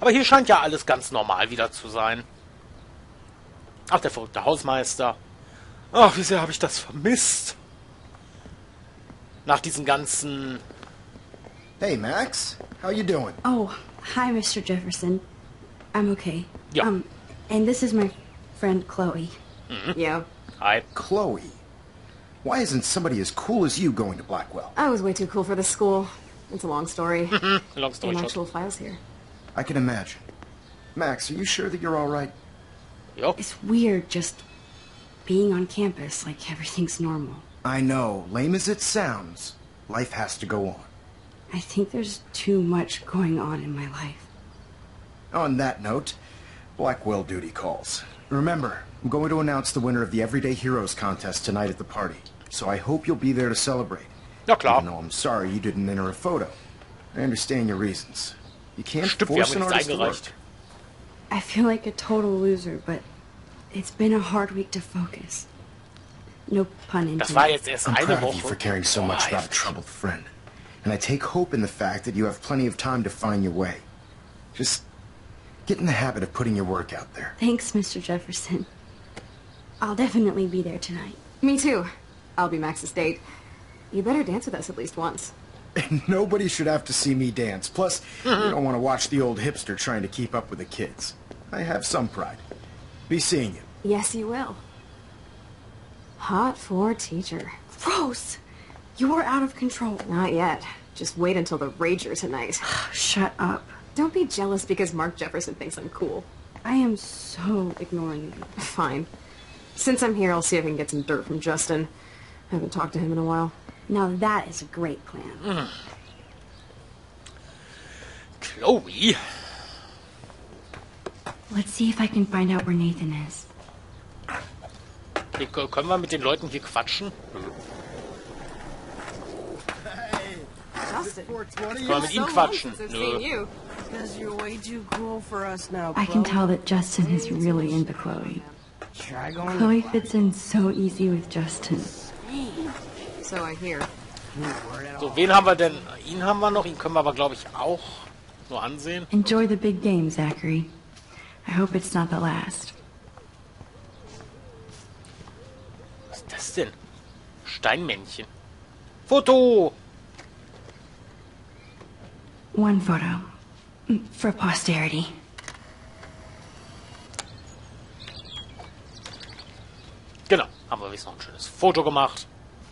Aber hier scheint ja alles ganz normal wieder zu sein. Ach, der verrückte Hausmeister. Ach, wie sehr habe ich das vermisst. Nach diesen ganzen... Hey, Max. How you doing? Oh, hi, Mr. Jefferson. I'm okay. Ja. And this is my friend Chloe. Yeah. Hi. Chloe. Why isn't somebody as cool as you going to Blackwell? I was way too cool for this school. It's a long story. Long story And short. actual files here. I can imagine. Max, are you sure that you're all right? Jo. It's weird just being on campus like everything's normal. I know. Lame as it sounds, life has to go on. I think there's too much going on in my life. On that note, Blackwell duty calls. Remember, I'm going to announce the winner of the Everyday Heroes contest tonight at the party. So I hope you'll be there to celebrate. Ja, klar. Even though I'm sorry you didn't enter a photo. I understand your reasons. You can't Stimmt, wir force haben an nichts artist to work. eingereicht. I feel like a total loser, but it's been a hard week to focus. No pun intended. Das war jetzt erst I'm eine proud of you Woche. for caring so much about a heftig. troubled friend. And I take hope in the fact that you have plenty of time to find your way. Just get in the habit of putting your work out there. Thanks, Mr. Jefferson. I'll definitely be there tonight. Me too. I'll be Max's date. You better dance with us at least once. Nobody should have to see me dance. Plus, you don't want to watch the old hipster trying to keep up with the kids. I have some pride. Be seeing you. Yes, you will. Hot for teacher. Gross! You are out of control. Not yet. Just wait until the Rager tonight. Shut up. Don't be jealous because Mark Jefferson thinks I'm cool. I am so ignoring you. Fine. Since I'm here, I'll see if I can get some dirt from Justin. I haven't talked to him in a while. Now that is a great plan. Chloe. Let's see if I can find out where Nathan is. Okay, können wir mit den Leuten hier quatschen? Justin. Können wir mit ihm quatschen? Since I've Nö. seen you. Because you're way too cool for us now, I can tell that Justin is really into Chloe. Try going Chloe fits in so easy with Justin. So I hear. So, wen haben wir denn? Ihn haben wir noch. Ihn können wir aber, glaube ich, auch nur ansehen. Enjoy the big game, Zachary. I hope it's not the last. Was ist das denn? Steinmännchen. Foto! One photo. For posterity. Genau, haben wir wenigstens noch ein schönes Foto gemacht.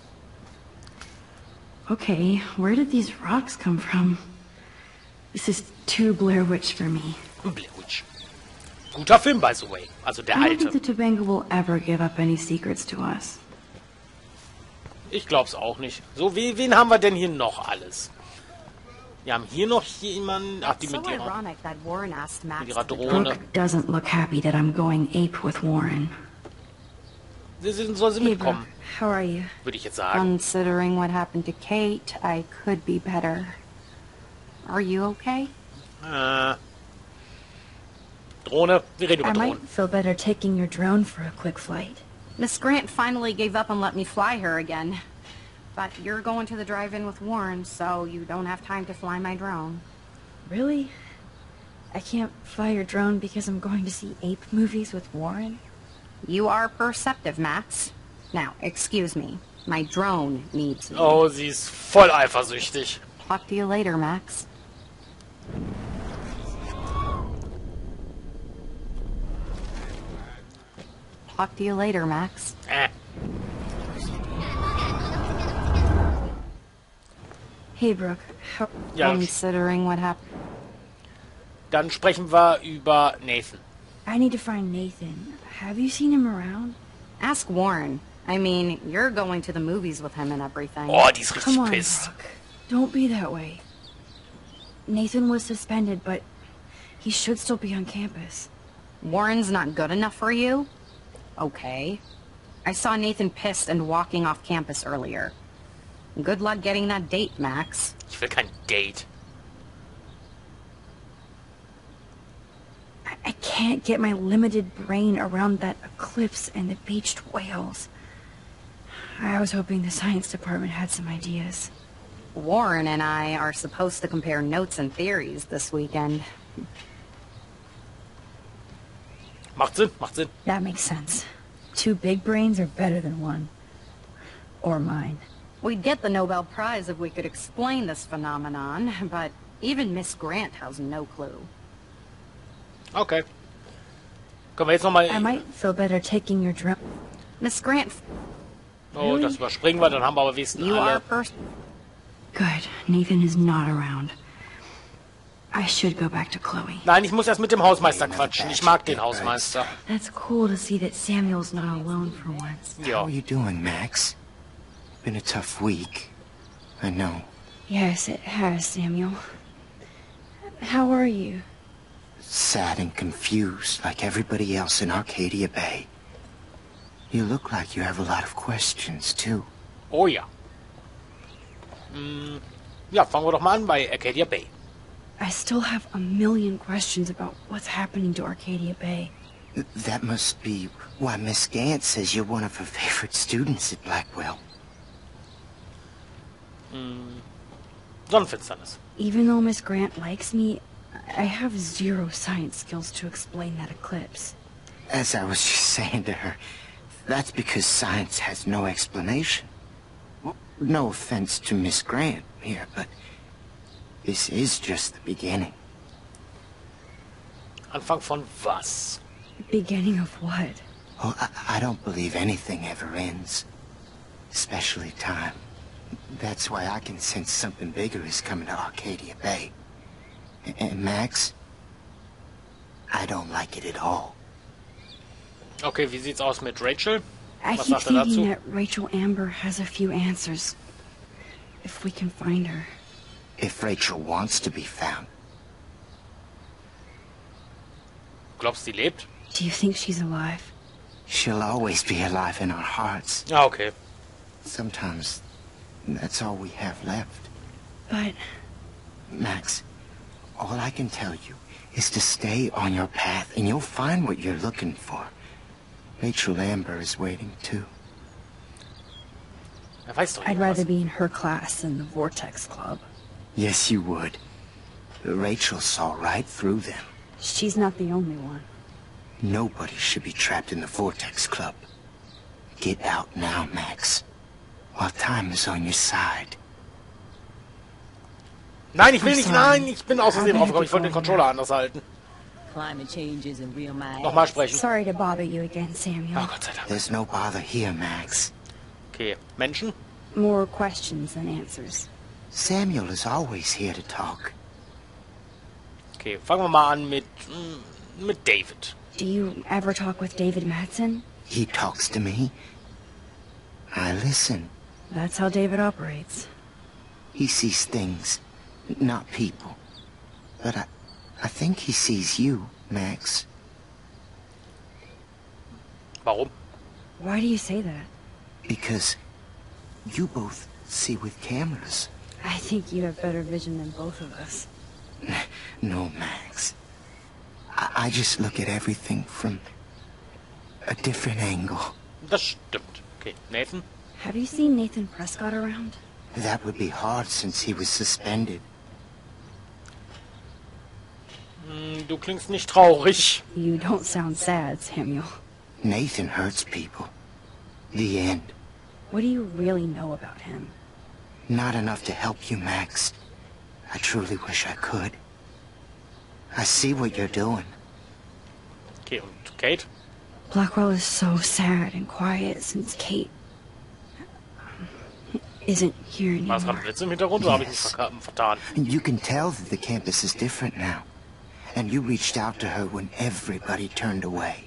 Okay, where did these rocks come from? This is too Blair Witch for me. Blair Witch. Guter Film, by the way. Also der I don't think alte. the Tobanga will ever give up any secrets to us. Ich glaub's auch nicht. So, wen haben wir denn hier noch alles? Wir haben hier noch jemanden. Ach, die So mit ihrer, ironic that Warren asked Max mit ihrer to Drohne. Brooke doesn't look happy that I'm going ape with Warren. Soll sie Hey, Brooke, mitkommen, how are you? würde ich jetzt sagen. Considering what happened to Kate, I could be better. Are you okay? Drohne, wir reden I über might Drohnen. feel better taking your drone for a quick flight. Miss Grant finally gave up and let me fly her again. But you're going to the drive-in with Warren, so you don't have time to fly my drone. Really? I can't fly your drone because I'm going to see ape movies with Warren? You are perceptive, Max. Now, excuse me. My drone needs me. Oh, sie ist voll eifersüchtig. Talk to you later, Max. Talk to you later, Max. Hey, Brooke, how... Ja, Considering what happened. dann sprechen wir über Nathan. I need to find Nathan. Have you seen him around? Ask Warren. I mean, you're going to the movies with him and everything. Oh, die ist richtig Come on, pisst. Brooke. Don't be that way. Nathan was suspended, but he should still be on campus. Warren's not good enough for you? Okay. I saw Nathan pissed and walking off campus earlier. Good luck getting that date, Max. Ich will kein Date. I can't get my limited brain around that eclipse and the beached whales. I was hoping the science department had some ideas. Warren and I are supposed to compare notes and theories this weekend. Macht Sinn, macht Sinn. That makes sense. 2 big brains are better than 1. Or mine. We'd get the Nobel Prize if we could explain this phenomenon, but even Miss Grant has no clue. Okay. Können wir jetzt nochmal... I might feel better taking your drone. Miss Grant, Oh, das überspringen wir, dann haben wir aber wenigstens you are alle. first. Good. Nathan is not around. I should go back to Chloe. Nein, ich muss erst mit dem Hausmeister quatschen. Ich mag den Hausmeister. That's cool to see that Samuel's not alone for once. How Ja. are you doing, Max? Been a tough week. I know. Yes, it has, Samuel. How are you? Sad and confused, like everybody else in Arcadia Bay. You look like you have a lot of questions, too. Oh ja. Ja, fangen wir doch mal an bei Arcadia Bay. I still have a million questions about what's happening to Arcadia Bay. That must be why Miss Gant says you're one of her favorite students at Blackwell. Sonnenfinsternis. Even though Miss Grant likes me, I have 0 science skills to explain that eclipse. As I was just saying to her, that's because science has no explanation. Well, no offense to Miss Grant here, but this is just the beginning. Anfang von was? Beginning of what? Oh, I don't believe anything ever ends. Especially time. That's why I can sense something bigger is coming to Arcadia Bay. And Max, I don't like it at all. Okay, wie sieht's aus mit Rachel? I Was keep sagt er thinking dazu? that Rachel Amber has a few answers. If we can find her. If Rachel wants to be found. Glaubst du, die lebt? Do you think she's alive? She'll always be alive in our hearts. Ah, okay. Sometimes that's all we have left. But Max, all I can tell you is to stay on your path and you'll find what you're looking for. Rachel Amber is waiting too. Er weiß doch I'd nicht rather was. be in her class than the Vortex Club. Yes, you would. Rachel saw right through them. She's not the only one. Nobody should be trapped in the Vortex Club. Get out now, Max. While time is on your side. Nein, ich will I'm nicht, sorry. nein, ich bin aus Versehen I draufgekommen. Ich better wollte den go Controller anders halten. Climate change isn't real, my Nochmal ass. sprechen. Sorry to bother you again, Samuel. Oh, Gott sei Dank. There's no bother here, Max. Okay, Menschen? More questions than answers. Samuel is always here to talk. Okay, fangen wir mal an mit David. Do you ever talk with David Madsen? He talks to me. I listen. That's how David operates. He sees things, not people. But I think he sees you, Max. Warum? Why do you say that? Because you both see with cameras. I think you have better vision than both of us. No, Max. I just look at everything from a different angle. Das stimmt. Okay, Nathan? Have you seen Nathan Prescott around? That would be hard since he was suspended. Du klingst nicht traurig. You don't sound sad, Samuel. Nathan hurts people. The end. What do you really know about him? Not enough to help you, Max. I truly wish I could. I see what you're doing. Okay, und Kate? Blackwell is so sad and quiet since Kate isn't here War das gerade anymore. ein Witz im Hintergrund oder habe ich mich vertan? You can tell that the campus is different now. And you reached out to her when everybody turned away.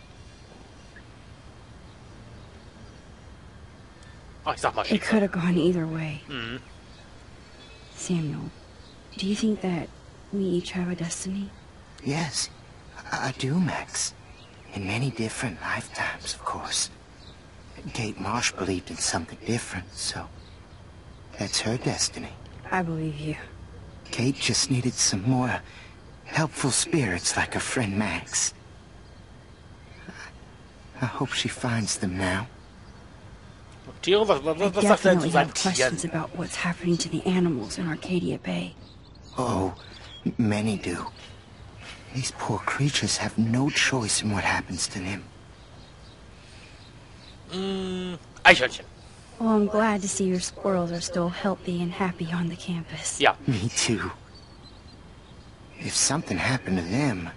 Ach, ich sag mal It schief. could have gone either way. Samuel, do you think that we each have a destiny? Yes, I do, Max. In many different lifetimes, of course. Kate Marsh believed in something different, so that's her destiny. I believe you. Kate just needed some more helpful spirits like her friend Max. I hope she finds them now. Tiere? Was I sagt er zu definitely seinen have questions Tieren? about what's happening to the animals in Arcadia Bay. Oh, many do. These poor creatures have no choice in what happens to them. Eichhörnchen. Well, I'm glad to see your squirrels are still healthy and happy on the campus. Ja. Me too. If something happened to them...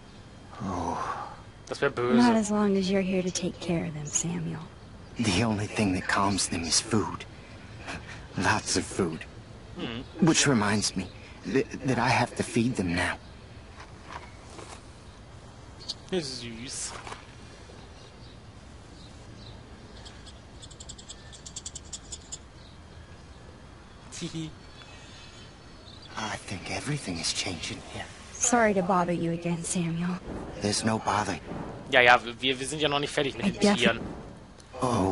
Das wäre Not böse. as long as you're here to take care of them, Samuel. The only thing that calms them is food. Lots of food. Which reminds me that I have to feed them now. Süß. Hihi. I think everything is changing here. Sorry to bother you again, Samuel. There's no bother. Ja, ja, wir sind ja noch nicht fertig mit den Ja. Tieren. Oh,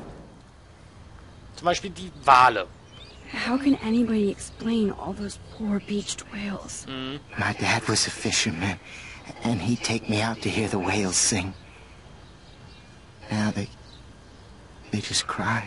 Zum Beispiel die Wale. How can anybody explain all those poor beached whales? my dad was a fisherman, and he'd take me out to hear the whales sing. Now they just cry.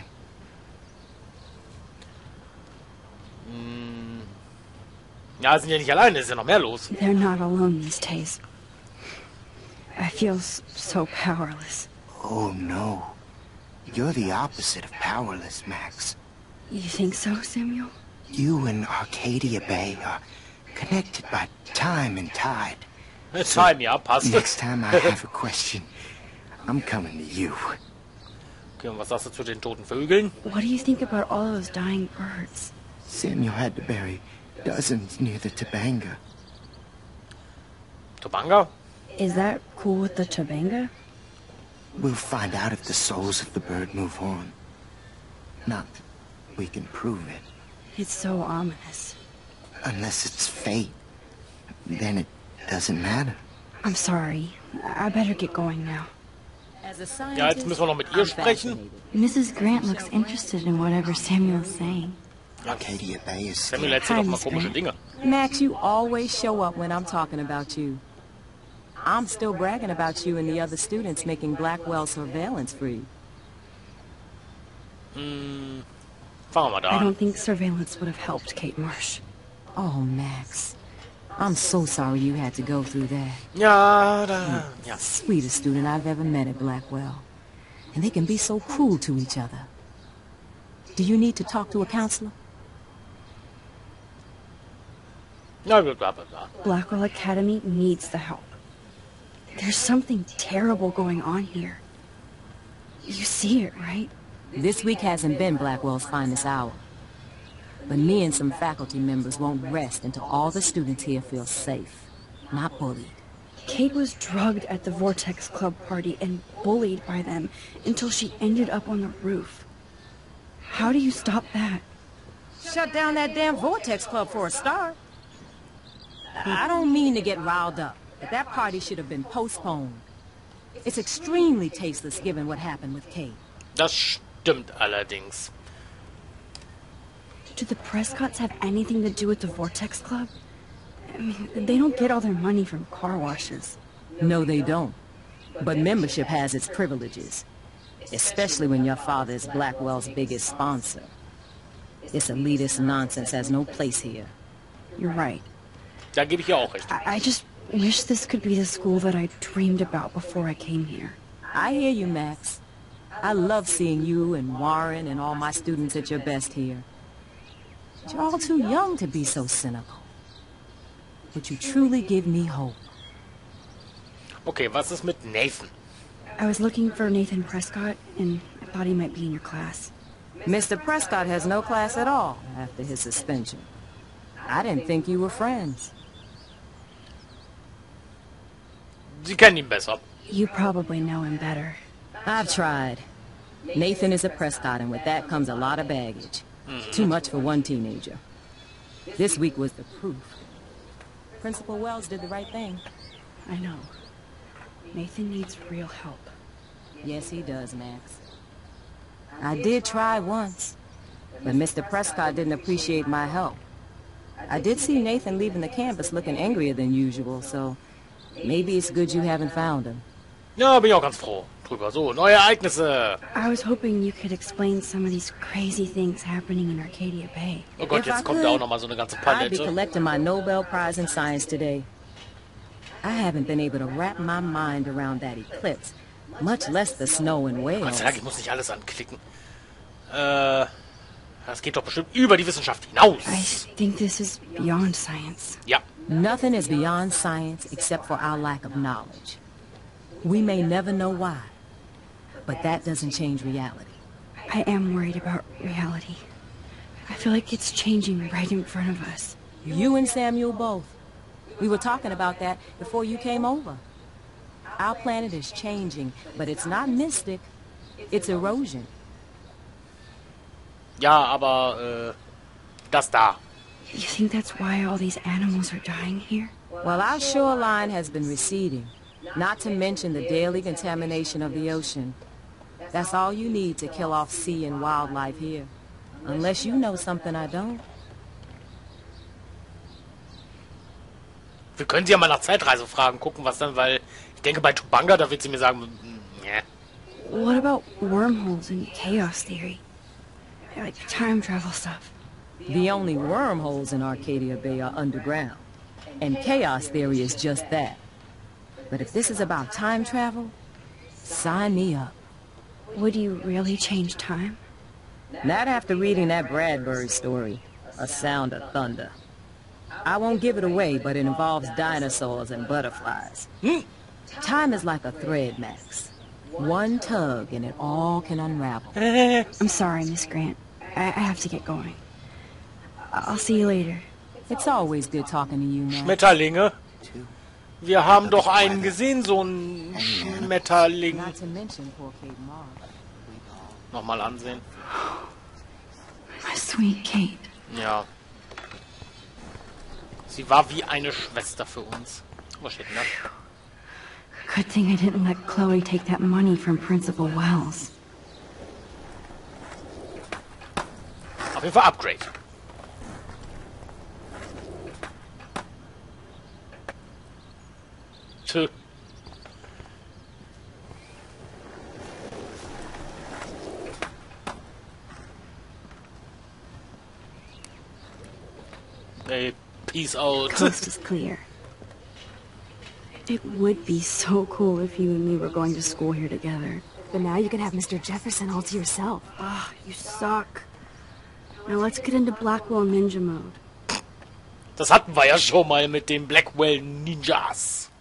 Ja, sind ja nicht alleine, ist ja noch mehr los. They're not alone these days. I feel so powerless. Oh no. You're the opposite of powerless, Max. You think so, Samuel? You and Arcadia Bay are connected by time and tide. Time, ja, passt. Next time I have a question, I'm coming to you. Okay, und was sagst du zu den toten Vögeln? What do you think about all those dying birds? Samuel had to bury dozens near the Tabanga. Tobanga? Is that cool with the Tabanga? We'll find out if the souls of the bird move on. Not that we can prove it. It's so ominous. Unless it's fate. Then it doesn't matter. I'm sorry. I better get going now. As a Ja, scientist, jetzt müssen wir noch mit ihr I'm sprechen. fascinated. Mrs. Grant looks interested in whatever Samuel's saying. Arcadia Bay is Samuel scared. erzählt doch mal Miss komische Grant. Dinge. Max, you always show up when I'm talking about you. I'm still bragging about you and the other students making Blackwell surveillance free. Fangen wir mal da I an. don't think surveillance would have helped Kate Marsh. Oh, Max. I'm so sorry you had to go through that. Ja, da... Ja. Sweetest student I've ever met at Blackwell. And they can be so cruel to each other. Do you need to talk to a counselor? Ja, bla, bla, bla. Blackwell Academy needs the help. There's something terrible going on here. You see it, right? This week hasn't been Blackwell's finest hour. But me and some faculty members won't rest until all the students here feel safe, not bullied. Kate was drugged at the Vortex Club party and bullied by them until she ended up on the roof. How do you stop that? Shut down that damn Vortex Club for a start. I don't mean to get riled up, but that party should have been postponed. It's extremely tasteless given what happened with Kate. Das stimmt allerdings. Do the Prescotts have anything to do with the Vortex Club? I mean, they don't get all their money from car washes. No, they don't. But membership has its privileges, especially when your father is Blackwell's biggest sponsor. This elitist nonsense has no place here. You're right. Da gebe ich ihr auch recht. I just wish this could be the school that I dreamed about before I came here. I hear you, Max. I love seeing you and Warren and all my students at your best here. But you're all too young to be so cynical. But you truly give me hope. Okay, was ist mit Nathan? I was looking for Nathan Prescott, and I thought he might be in your class. Mr. Prescott has no class at all after his suspension. I didn't think you were friends. Sie kennen ihn besser. You probably know him better. I've tried. Nathan is a Prescott, and with that comes a lot of baggage. Too much for one teenager. This week was the proof. Principal Wells did the right thing. I know. Nathan needs real help. Yes, he does, Max. I did try once, but Mr. Prescott didn't appreciate my help. I did see Nathan leaving the campus looking angrier than usual, so maybe it's good you haven't found him. Ja, bin ich auch ganz froh drüber. So, neue Ereignisse. I was hoping you could explain some of these crazy things happening in Arcadia Bay. Oh Gott, If I jetzt kommt da auch could, noch mal so eine ganze I'd be Palette. collecting my Nobel Prize in Science today. I haven't been able to wrap my mind around that eclipse, much less the snow in Gott Wales. sei Dank, ich muss nicht alles anklicken. Das geht doch bestimmt über die Wissenschaft hinaus. I think this is beyond science. Ja. Nothing is beyond science except for our lack of knowledge. We may never know why, but that doesn't change reality. I am worried about reality. I feel like it's changing right in front of us. You and Samuel both. We were talking about that before you came over. Our planet is changing, but it's not mystic. It's erosion. Ja, aber, das da. You think that's why all these animals are dying here? Well, our shoreline has been receding, not to mention the daily contamination of the ocean. That's all you need to kill off sea and wildlife here. Unless you know something I don't. Wir können sie ja mal nach Zeitreise fragen, gucken, was dann, weil ich denke, bei Tubanga, da wird sie mir sagen, nee. What about wormholes and chaos theory? Like time travel stuff. The only wormholes in Arcadia Bay are underground. And chaos theory is just that. But if this is about time travel, sign me up. Would you really change time? Not after reading that Bradbury story, A Sound of Thunder. I won't give it away, but it involves dinosaurs and butterflies. Time is like a thread, Max. One tug and it all can unravel. I'm sorry, Miss Grant. I have to get going. I'll see you later. It's always good talking to you, Max. Schmetterlinge? Wir haben doch einen gesehen, so einen Schmetterling. Not to mention poor Kate Moss. Nochmal ansehen. My sweet Kate. Ja. Sie war wie eine Schwester für uns. Oh shit, ne? Good thing I didn't let Chloe take that money from Principal Wells. Auf jeden Fall Upgrade. Tschö. Hey, peace out. Coast is clear. It would be so cool if you and me were going to school here together. But now you can have Mr. Jefferson all to yourself. Ah, you suck. Now let's get into Blackwell Ninja mode. Das hatten wir ja schon mal mit den Blackwell Ninjas.